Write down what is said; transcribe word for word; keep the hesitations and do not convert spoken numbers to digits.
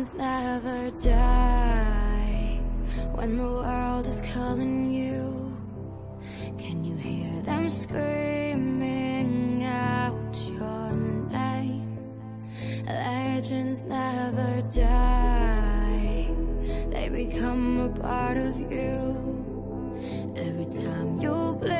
Legends never die. When the world is calling you, can you hear them screaming out your name? Legends never die. They become a part of you. Every time you blink